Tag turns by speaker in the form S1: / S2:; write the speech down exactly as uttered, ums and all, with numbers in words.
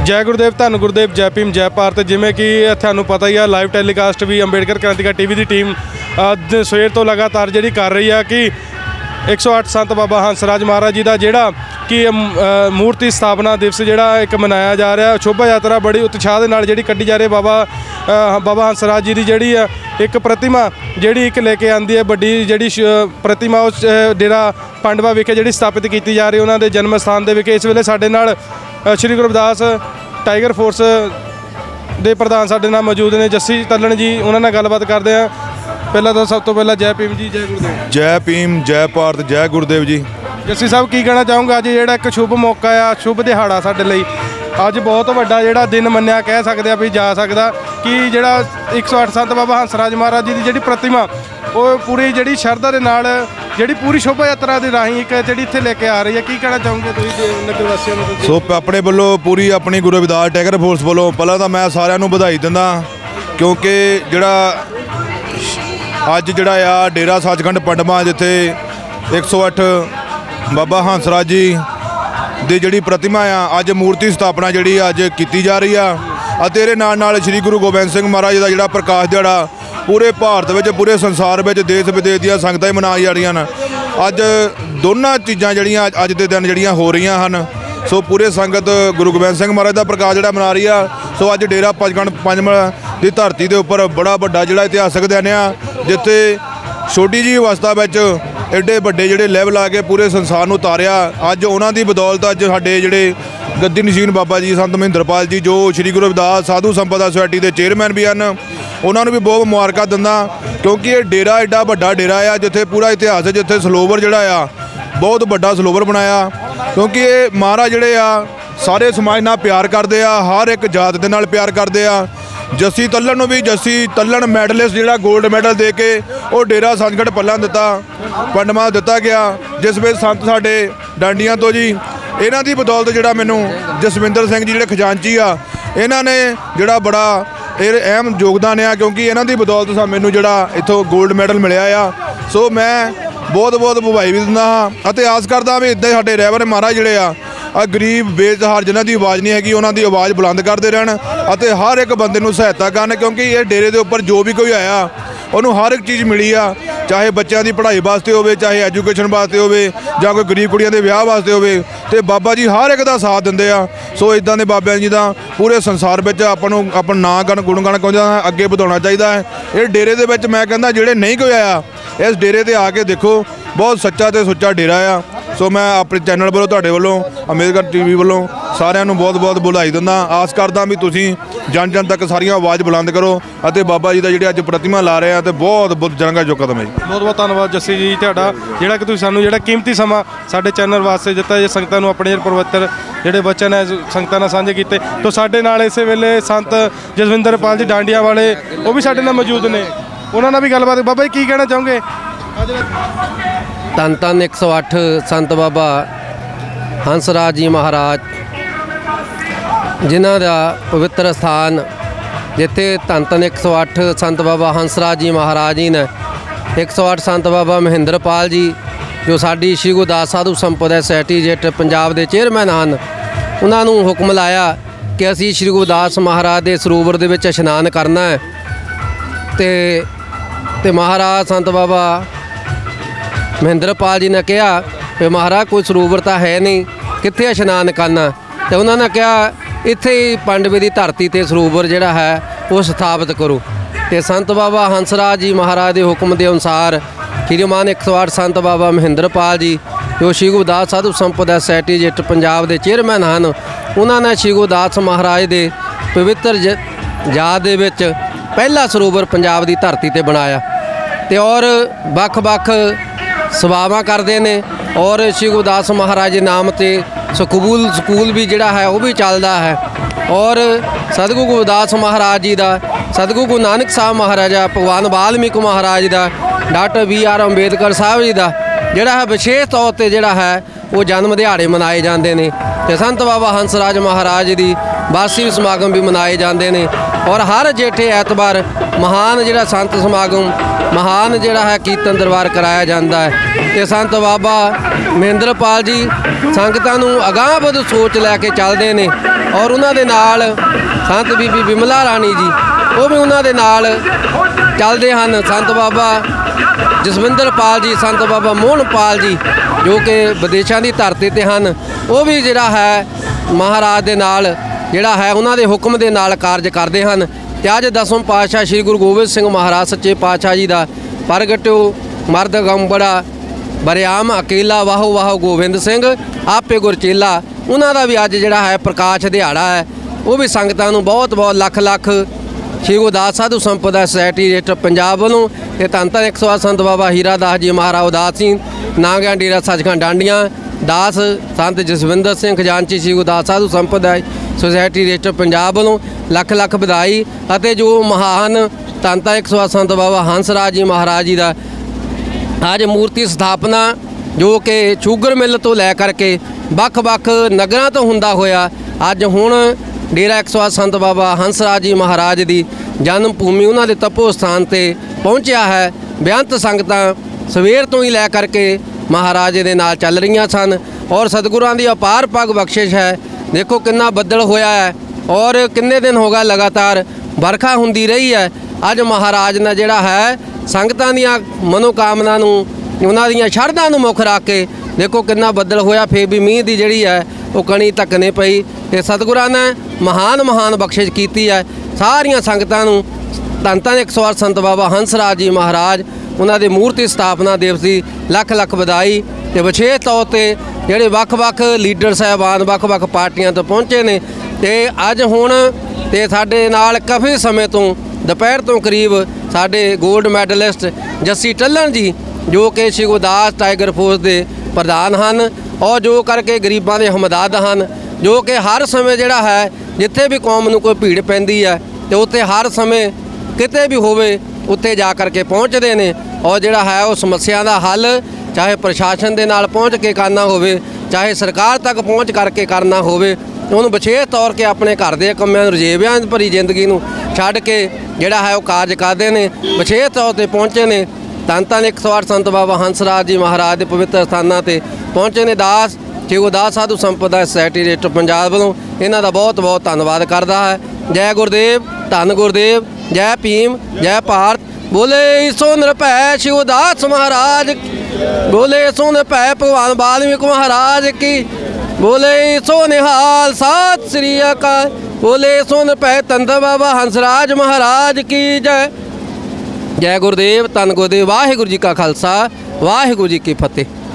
S1: जय गुरुदेव, धन गुरुदेव, जय भीम, जय भारत। जिमें कि थानू पता ही है, लाइव टैलीकास्ट भी अंबेडकर क्रांतिकारी टीवी की टीम सवेर तो लगातार जी कर रही है कि एक सौ अठ संत बाबा हंसराज महाराज जी का जोड़ा कि मूर्ति स्थापना दिवस जोड़ा एक मनाया जा रहा है। शोभा यात्रा बड़ी उत्साह के नाल जी कड्ढी जा रही है। बाबा बाबा हंसराज जी की जी एक प्रतिमा जी एक लेके आती है, बड़ी जी प्रतिमा उस डेरा पांडवा विखे जी स्थापित की जा रही है उन्होंने जन्म स्थान के विखे। इस वेले साडे नाल श्री गुरु रविदास टाइगर फोर्स के प्रधान साडे नाल मौजूद ने जस्सी तलन जी, उन्होंने गलबात करते हैं। पहला तो सब तो पहला जय भीम जी, जय गुरुदेव।
S2: जय भीम, जय भारत, जय गुरुदेव जी।
S1: जस्सी साहब की कहना चाहूँगा, अज जो एक शुभ मौका आ, शुभ दिहाड़ा साडे लई अज बहुत बड़ा जो दिन मन्निया कह सकते हैं भी जा सकता कि जोड़ा एक सौ अठ संत बाबा हंसराज महाराज जी की जी प्रतिमा वो पूरी जी शरधा के नाल जी पूरी शोभा यात्रा के राही एक जी इत्थे लेके आ रही है। की कहना चाहूँगे तुसीं नगर वासियों नूं?
S2: सो अपने वालों पूरी अपनी गुरु रविदास टाइगर फोर्स वालों पहला तो मैं सारिਆਂ ਨੂੰ ਵਧਾਈ ਦਿੰਦਾ, क्योंकि जोड़ा अज जोड़ा आ डेरा सचखंड पंडवा जिथे एक सौ अठ बाबा हंसराज जी ਦੀ ਜਿਹੜੀ प्रतिमा आ अज मूर्ति स्थापना जी अज की जा रही है। तेरे नाल नाल श्री गुरु गोबिंद सिंह महाराज का जोड़ा प्रकाश दिहाड़ा पूरे भारत में पूरे संसार में देश विदेश दी संगतां मनाई जा रही हैं। अज दोनों चीज़ां जड़ियां अज के दिन जड़ियां हो रही हैं। सो पूरे संगत गुरु गोबिंद सिंह महाराज का प्रकाश जोड़ा मना रही है। सो अज डेरा सचखंड पंजमल की धरती के उपर बड़ा वड्डा जिहड़ा इतिहासक दिन आ, जिथे छोटी जी अवस्था में एडे वड्डे जिहड़े लैवल आ के पूरे संसार नूं उतारिया। अज उन्हां दी बदौलत अज साडे जिहड़े गद्दी नशीन बाबा जी संत महिंद्रपाल जी जो श्री गुरु रविदास साधु संपदा सोसाइटी के चेयरमैन भी हैं, उन्होंने भी बहुत मुबारक दिंदा, क्योंकि ये डेरा एडा वड्डा डेरा आ जिथे पूरा इतिहास है, जिथे सलोवर जोड़ा आ बहुत वड्डा सलोवर बनाया। क्योंकि ये महाराज जोड़े आ सारे समाज नाल प्यार करते आ, हर एक जात के नाल प्यार करते आ। जस्सी तलन भी जस्सी तलन मैडलिस्ट जोड़ा गोल्ड मैडल दे के वो डेरा सचखंड पल्ला दिता पंडवा दिता गया, जिस में संत साडे डांडिया तो जी इन्हां दी बदौलत जोड़ा मैनू जसविंदर सिंह जी जोड़े खजांची आ इन्हां ने जोड़ा बड़ा अहम योगदान आ, क्योंकि इन्हां दी बदौलत सा मैनू जोड़ा इत्थों गोल्ड मैडल मिलिया आ। सो मैं बहुत बहुत मुबाई भी दिंदा हाँ, आस करदा भी इदां ही साडे रहबर महाराज जोड़े आ आ गरीब बेसहार जिन्हां दी आवाज़ नहीं हैगी उन्हां दी आवाज़ बुलंद करते रहन अते हर एक बंदे नूं सहायता करन, क्योंकि ये डेरे के उपर जो भी कोई आया उन्होंने हर एक चीज़ मिली आ, चाहे बच्चों की पढ़ाई वास्ते होवे, चाहे एजुकेशन वास्ते होवे, जां कोई गरीब कुड़ियां दे विआह वास्ते होवे, ते बाबा जी हर एक दा साथ दिंदे आ। सो इदां दे बाबा जी दा पूरे संसार में आपां नूं अपना नां गण गुणगान कहंदा अगे वधाउणा चाहिदा है। ये डेरे दे विच मैं कहंदा जिहड़े नहीं कोई आया इस डेरे ते आके देखो, बहुत सच्चा ते सुच्चा डेरा आ। सो मैं अपने चैनल वालों तुहाडे वालों अंबेडकर टीवी वालों सारिਆਂ ਨੂੰ बहुत बहुत ਵਧਾਈ ਦਿੰਦਾ। आस करदा भी तुसीं जन जन तक सारियां आवाज़ बुलंद करो ਅਤੇ बाबा जी का ਜਿਹੜੇ ਅੱਜ प्रतिमा ला रहे हैं तो बहुत बहुत जरंगा जो कदम है जी।
S1: बहुत बहुत धन्यवाद जस्सी जी ਤੁਹਾਡਾ ਜਿਹੜਾ ਕਿ ਤੁਸੀਂ ਸਾਨੂੰ ਜਿਹੜਾ ਕੀਮਤੀ ਸਮਾਂ ਸਾਡੇ ਚੈਨਲ ਵਾਸਤੇ ਦਿੱਤਾ, ਜੇ ਸੰਗਤਾਂ ਨੂੰ ਆਪਣੇ ਪਵਿੱਤਰ ਜਿਹੜੇ ਬਚਨ ਹੈ ਸੰਗਤਾਂ ਨਾਲ ਸਾਂਝੇ ਕੀਤੇ। तो ਸਾਡੇ ਨਾਲ ਇਸੇ ਵੇਲੇ ਸੰਤ ਜਸਵਿੰਦਰਪਾਲ ਜੀ ਡਾਂਡੀਆਂ ਵਾਲੇ ਉਹ ਵੀ ਸਾਡੇ ਨਾਲ ਮੌਜੂਦ ਨੇ, ਉਹਨਾਂ ਨਾਲ ਵੀ ਗੱਲਬਾਤ। ਬਾਬਾ ਜੀ ਕੀ ਕਹਿਣਾ ਚਾਹੋਗੇ?
S3: ਧੰਨ ਧੰਨ एक सौ अठ संत बाबा हंसराज जी महाराज जिन्हां दा पवित्र स्थान जिथे धन धन एक सौ अठ संत बाबा हंसराज जी महाराज जी ने एक सौ अठ संत बाबा महिंद्रपाल जी जो साडी श्री गुरदास साधु संपदा सोसाइटी जेट पंजाब के चेयरमैन हैं, उन्होंने हुक्म लाया कि असी श्री गुरदास महाराज के सरोवर दे विच इशनान करना है। ते, ते महाराज संत बाबा महिंद्रपाल जी ने कहा कि महाराज कोई सरोवर तो है नहीं, कित्थे इशनान करना? तो उन्होंने कहा इत्थे ही पांडवे की धरती ते सरोवर जिहड़ा है वो स्थापित करो। तो संत बाबा हंसराज जी महाराज के हुक्म के अनुसार श्रीमान एक सौ अठ संत बाबा महिंद्रपाल जी जो श्री गुरदास साधु संपदा सोसाइटी जिट पंजाब के चेयरमैन हैं, उन्होंने श्री गुरदास महाराज के पवित्र याद दे विच पहला सरोवर पंजाब की धरती ते बनाया। तो और बख बख सभावां करते हैं और श्री गुरदास महाराज के नाम से स्कूल स्कूल भी जिहड़ा है वो भी चलता है। और सतगुरु गुरदास महाराज जी का, सतगुरु गुरु नानक साहब महाराजा, भगवान वाल्मीकि महाराज का, डॉक्टर बी आर अंबेडकर साहब जी का जिहड़ा है विशेष तौर पर जिहड़ा है वो जन्म दिहाड़े मनाए जाते हैं। तो संत बाबा हंसराज महाराज की वार्षिक समागम भी मनाए जाते हैं। और हर जेठे ऐतवार महान जिहड़ा संत समागम महान जिहड़ा है कीर्तन दरबार कराया जाता है। तो संत बाबा महेंद्रपाल जी संगतां नूं अगांह वध सोच लैके चलदे ने और उन्हां दे नाल संत बीबी बिमला राणी जी वो भी उन्हां दे नाल चलदे हन। संत बाबा जसविंदर पाल जी संत बाबा मोहन पाल जी जो कि विदेशों की धरती ते हैं वो भी जिहड़ा है महाराज दे नाल जिहड़ा है उन्हां दे हुक्म दे नाल कारज करते हैं। ते अज दसवें पातशाह श्री गुरु गोबिंद सिंह महाराज सच्चे पातशाह जी का प्रगटो मर्द गंबड़ा बरियाम अकेला वाहो वाहो गोबिंद सिंह आपे गुरचेला उन्हां दा भी अज जिहड़ा है प्रकाश दिहाड़ा है। वो भी संगतां नूं बहुत बहुत लख लख श्री गुरदास साधु संपदा सोसायटी रेट पंजाब वालों ये धन धन एक सौ आठ संत बाबा हीरा दास जी महाराज उदास सिंह नांगिया डेरा सचखंड डांडिया दास संत जसविंदर सिंह खजानची श्री गुरदास साधु संपदा सोसायटी रेट पंजाब वालों लख लख बधाई। और जो महान धन धन एक सौ आठ संत बाबा हंसराज जी महाराज जी का अज मूर्ति स्थापना जो कि शूगर मिल तो लै करके बख बख नगरां तो हुंदा होया अज हुण डेरा एक सौ आठ संत बाबा हंसराज जी महाराज की जन्म भूमि उन्होंने तपो स्थान पर पहुँचा है। बेअंत संगतां सवेर तो ही लै करके महाराज दे नाल चल रही सन और सतगुरां की अपार पग बख्शिश है। देखो कितना बदल होया है और किन्ने दिन हो गए लगातार बरखा हुंदी रही है। अज महाराज ने जिहड़ा है संगतां दीआं मनोकामना नूं उन्हां दीआं शरधां नूं मुख रख के देखो कितना बदल होया फिर भी मीह की जिहड़ी है वो कणी तक नहीं पई। ते सतगुरां ने महान महान बख्शिश की है सारियां संगतां नूं। धन धन एक सौ आठ संत बाबा हंसराज जी महाराज उन्हां दे मूर्ति स्थापना दिवस की लख लख बधाई। ते विशेष तौर पर जिहड़े वख वख लीडर साहबान वख वख पार्टियां तो पहुँचे ने ते अज हुण ते साडे नाल काफ़ी समय तो दोपहर तो करीब साडे गोल्ड मैडलिस्ट जस्सी टल्लन जी जो कि श्री गुरदास टाइगर फोर्स के प्रधान हैं और जो करके गरीबां दे हमदर्द हैं जो कि हर समय जिहड़ा है जिथे भी कौम नूं कोई भीड़ पैंदी है तो उत्थे हर समय किते भी होवे उत्थे जा करके पहुँचते हैं और जिहड़ा है वो समस्या का हल चाहे प्रशासन के नाल पहुँच के करना होवे चाहे सरकार तक पहुँच करके करना होवे उन्होंने विशेष तौर के अपने घर के कम्मां रजेवियां भरी जिंदगी नूं छड्ड के जिहड़ा है वो कारज करते हैं विशेष तौर पर पहुँचे ने। धन धन एक सौ आठ संत बाबा हंसराज जी महाराज के पवित्र स्थानों पर पहुँचे ने दास श्री गुरदास साधु संपदा सोसायटी रेट पंजाब वालों इन्हां दा बहुत बहुत धन्नवाद करता है। जय गुरुदेव धन गुरुदेव जय भीम जय भारत बोले सो निरभै श्री गुरदास महाराज बोले सो निरभै भगवान वाल्मीकि महाराज की बोले सो निहाल सत श्री अकाल बोले सो निरभै धन बाबा हंसराज महाराज की जय। जय गुरुदेव धन गुरुदेव वाहिगुरू जी का खालसा वाहिगुरू जी की फतेह।